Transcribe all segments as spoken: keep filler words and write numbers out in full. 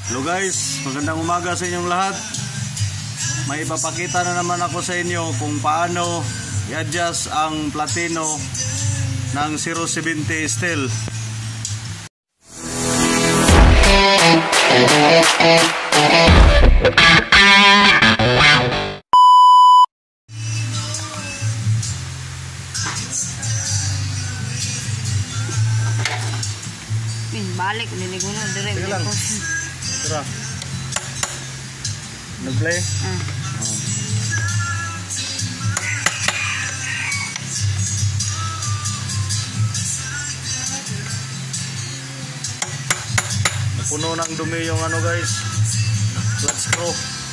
Hello guys, magandang umaga sa inyong lahat. May ipapakita na naman ako sa inyo kung paano i-adjust ang platino ng zero seventy steel. Balik, niligo na direct. Sige lang. Tara. Nag-play? Ah. Oh. Napuno ng dumi yung ano guys. Let's go.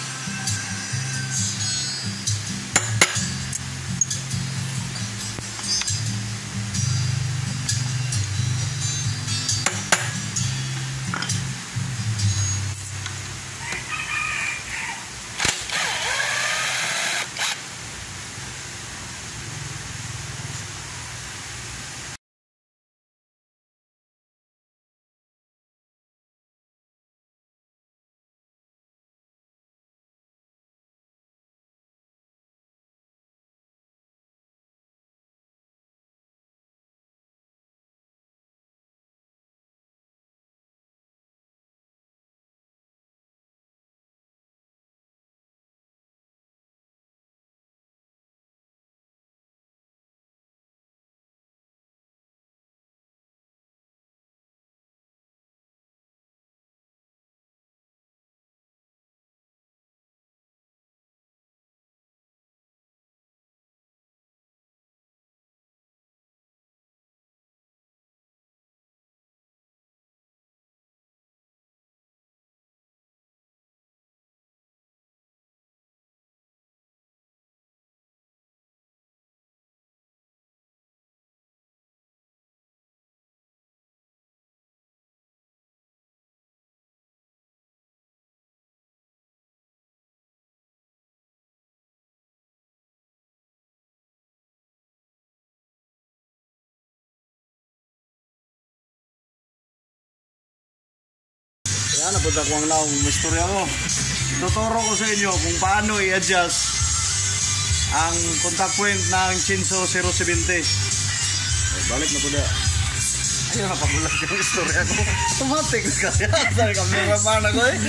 Yan, napunta ko ang naong istorya ko. Tuturo ko sa inyo kung paano i-adjust ang contact point ng Chinso zero seventy. Ay, balik na po na. Ayun, napagulat yung istorya ko. Automatic kasi. Sabi kami naman ako eh.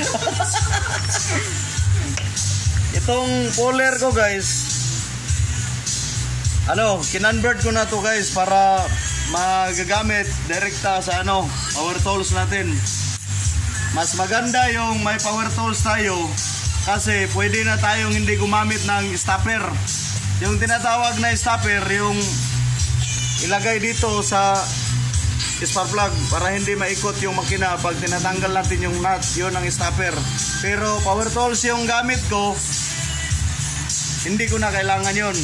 Itong puller ko guys, ano, kinonvert ko na to guys para magagamit direkta sa ano, power tools natin. Mas maganda yung may power tools tayo kasi pwede na tayong hindi gumamit ng stopper. Yung tinatawag na stopper, yung ilagay dito sa spark plug para hindi maikot yung makina pag tinatanggal natin yung nut, yun ang stopper. Pero power tools yung gamit ko, hindi ko na kailangan yun.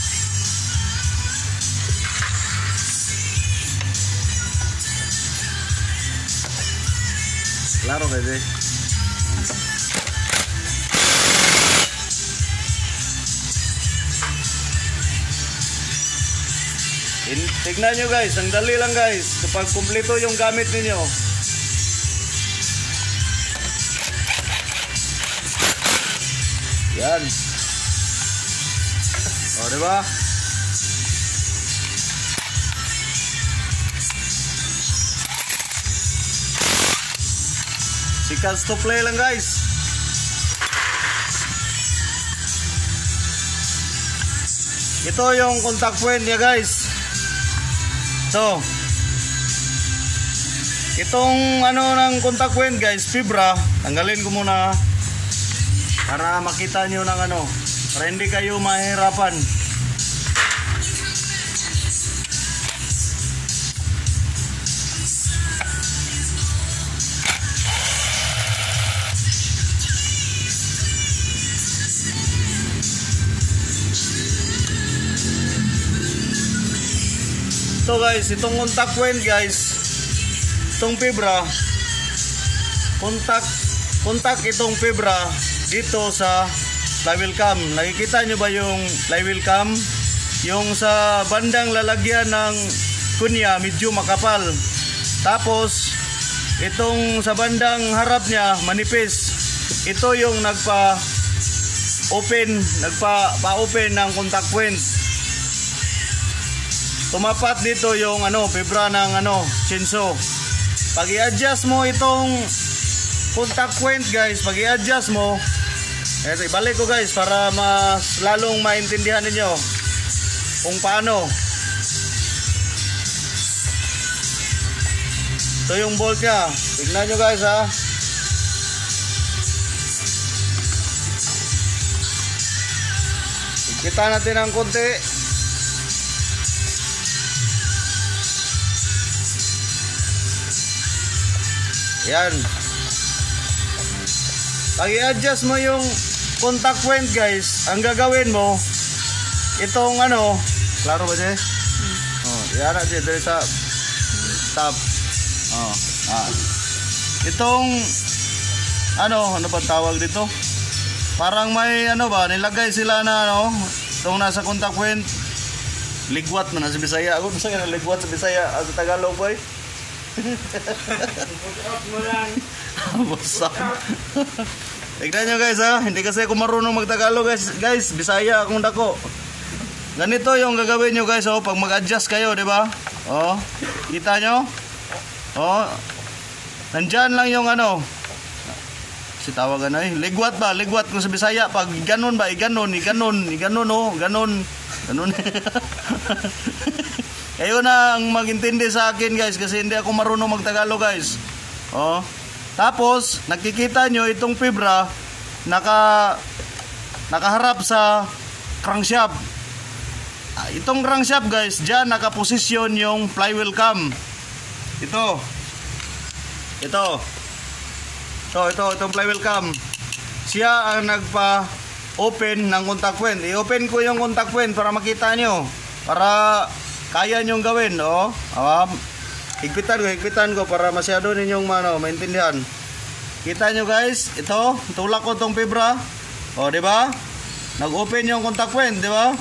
Klaro kayo eh. Tignan nyo guys, ang dali lang guys kapag kumpleto yung gamit ninyo. Yan. O, diba? Sikas to play lang guys. Ito yung contact point niya guys. So itong ano ng contact point guys, fibra. Tanggalin ko muna para makita nyo ng ano, para hindi kayo mahirapan. So guys, itong contact point guys, itong fibra, contact, contact itong fibra dito sa flywheel cam. Nakikita nyo ba yung flywheel cam? Yung sa bandang lalagyan ng kunya medyo makapal. Tapos itong sa bandang harap niya manipis. Ito yung nagpa open, nagpa pa-open ng contact point. Tumapat dito yung ano, fibra ng ano, chinso. Pag i-adjust mo itong contact point guys, pag i-adjust mo, eto, ibalik ko guys para mas lalong maintindihan ninyo kung paano. Ito yung bolt niya. Tignan nyo guys ha. Kita natin ang konti. Yan. Pag i-adjust mo yung contact point guys, ang gagawin mo, itong ano, klaro ba siya? Oh, yan na siya dari sa top. Oh, ah. Itong ano, ano ba tawag dito? Parang may ano ba, nilagay sila na ano, itong nasa contact point. Ligwat man sa Bisaya. Ako sa kanila ligwat sa Bisaya, sa Tagalog boy. Basta. Tignan nyo guys ha, hindi kasi ako marunong magtagalog guys, guys, Bisaya akong dako. Ganito yung gagawin nyo guys, oh, pag mag-adjust kayo, di ba? Oh, kita nyo? Oh, nandyan lang yung ano, si tawagan na eh, ligwat ba, ligwat kung sa Bisaya, pag ganon ba, iganon, iganon, iganon, oh, ganon, ganon. Kayo na ang magintindi sa akin guys, kasi hindi ako marunong magtagalog guys. Oh, tapos, nakikita nyo itong fibra naka, nakaharap sa crankshaft. Itong crankshaft guys, dyan nakaposisyon yung flywheel cam. Ito. Ito. Ito, ito, itong flywheel cam. Siya ang nagpa-open ng contact point. I-open ko yung contact point para makita nyo. Para kaya nyong gawin, oh. Um, higpitan ko, higpitan ko para masyado ninyong ano, maintindihan. Kita nyo guys, ito, tulak ko tong fibra. O, di ba? Nag-open yung contact point, di ba?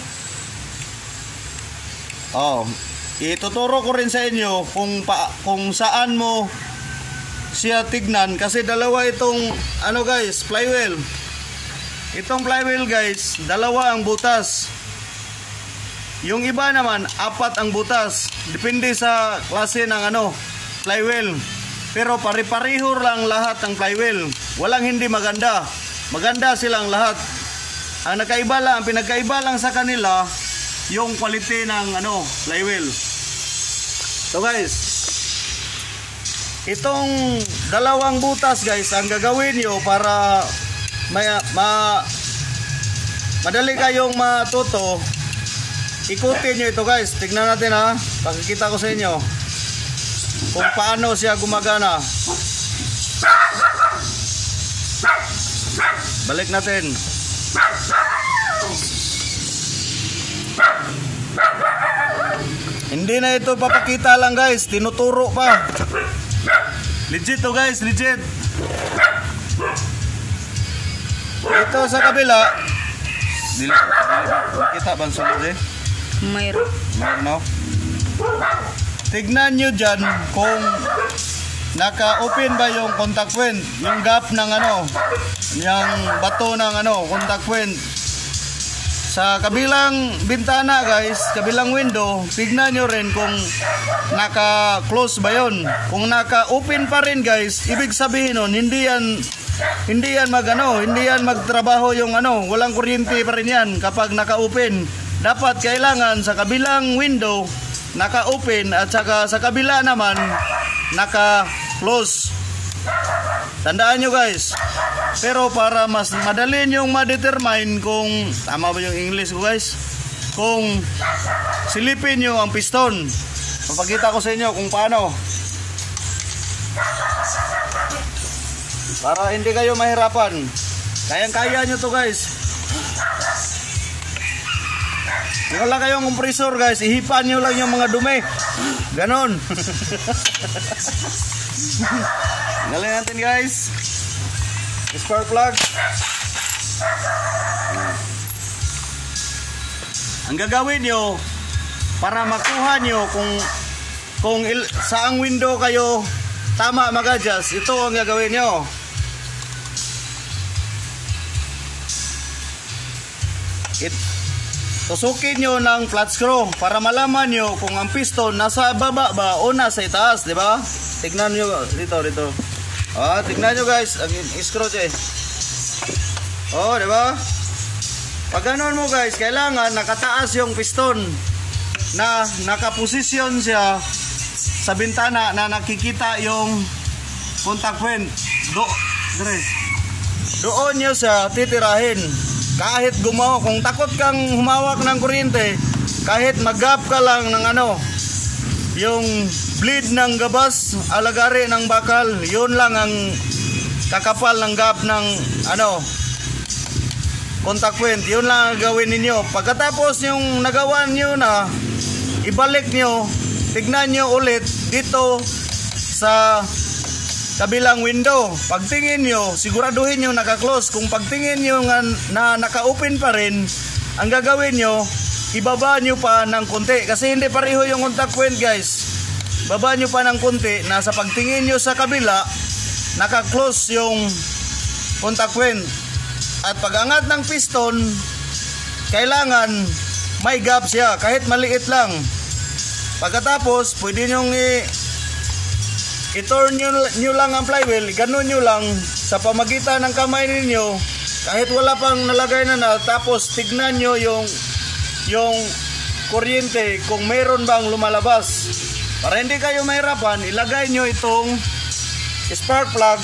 Oh, ituturo ko rin sa inyo kung pa, kung saan mo siya tignan kasi dalawa itong ano guys, flywheel. Itong flywheel guys, dalawa ang butas. Yung iba naman, apat ang butas. Depende sa klase ng ano, flywheel. Pero pare-pareho lang lahat ng flywheel. Walang hindi maganda. Maganda silang lahat. Ang nakaiba lang, ang pinagkaiba lang sa kanila, yung quality ng ano, flywheel. So guys, itong dalawang butas guys, ang gagawin nyo para may, ma, madali kayong matuto, ikutin nyo ito guys. Tignan natin ha, pakikita ko sa inyo kung paano siya gumagana. Balik natin. Hindi na ito papakita lang guys, tinuturo pa. Legit to guys, legit. Ito sa kabila, dili, kita bang sunod eh? Mayroon. Mayroon no? Tignan nyo dyan kung naka-open ba yung contact point, yung gap ng ano, yung bato ng ano, contact point. Sa kabilang bintana guys, kabilang window, tignan nyo rin kung naka-close ba yun. Kung naka-open pa rin guys, ibig sabihin nun, hindi yan, hindi yan mag ano, hindi yan magtrabaho yung ano, walang kuryente pa rin yan kapag naka-open. Dapat kailangan sa kabilang window, naka-open at saka sa kabila naman, naka-close. Tandaan nyo guys. Pero para mas madali nyong ma-determine kung tama ba yung English ko guys, kung silipin nyo ang piston, papakita ko sa inyo kung paano, para hindi kayo mahirapan. Kayang-kaya nyo to guys. Kung wala kayong compressor guys, ihipan nyo lang yung mga dumi. Ganon. Galing natin guys. Spark plug. Ang gagawin nyo para makuha nyo kung kung il, saang window kayo tama mag-adjust, ito ang gagawin nyo. It, tusukin nyo ng flat screw para malaman nyo kung ang piston nasa baba ba o nasa itaas, di ba? Tignan nyo dito, dito. Ah, tignan nyo guys, ang screw siya eh. Oh, di ba? Pag ganon mo guys, kailangan nakataas yung piston na nakaposisyon siya sa bintana na nakikita yung contact point. Do, dire. Doon nyo siya titirahin. Kahit gumawa, kung takot kang humawak ng kuryente, kahit mag-gap ka lang ng ano, yung bleed ng gabas, alagari ng bakal, yun lang ang kakapal ng gap ng ano, contact point. Yun lang ang gawin ninyo. Pagkatapos yung nagawa nyo na, ibalik nyo, tignan nyo ulit dito sa kabilang window. Pagtingin nyo, siguraduhin nyo naka-close. Kung pagtingin nyo nga na naka-open pa rin, ang gagawin nyo, ibaba nyo pa ng konti. Kasi hindi pareho yung contact point guys. Baba nyo pa ng konti na sa pagtingin nyo sa kabila, naka-close yung contact point. At pag-angat ng piston, kailangan may gap siya, kahit maliit lang. Pagkatapos, pwede nyong i- i-turn nyo, nyo lang ang flywheel, ganun nyo lang sa pamagitan ng kamay ninyo, kahit wala pang nalagay na na, tapos tignan nyo yung, yung kuryente kung mayroon bang lumalabas. Para hindi kayo mahirapan, ilagay nyo itong spark plug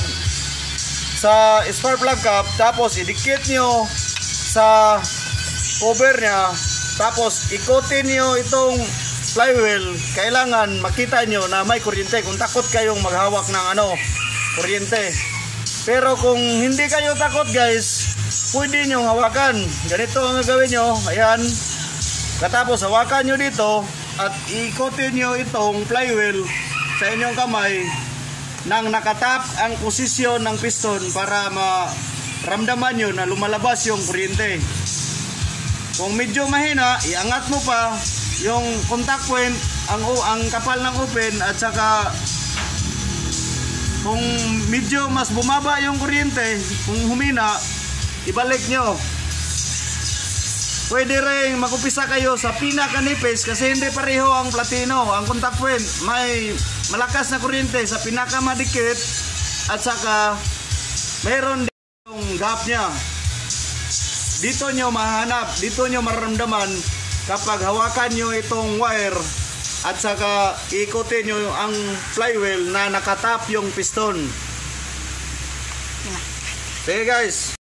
sa spark plug cap, tapos idikit nyo sa cover nya, tapos ikutin nyo itong flywheel. Kailangan makita nyo na may kuryente kung takot kayong maghawak ng ano, kuryente. Pero kung hindi kayo takot guys, pwede nyo hawakan. Ganito ang gagawin nyo. Ayan, katapos hawakan nyo dito at ikutin nyo itong flywheel sa inyong kamay nang nakatap ang posisyon ng piston para maramdaman nyo na lumalabas yung kuryente. Kung medyo mahina, iangat mo pa yung contact point, ang, ang kapal ng open, at saka kung medyo mas bumaba yung kuryente, kung humina, ibalik nyo. Pwede rin mag-upisa kayo sa pinakanipis kasi hindi pareho ang platino. Ang contact point may malakas na kuryente sa pinakamadikit at saka mayroon din yung gap niya. Dito nyo mahanap, dito nyo mararamdaman kapag hawakan nyo itong wire at saka ikutin nyo ang flywheel na nakatap yung piston. Sige guys.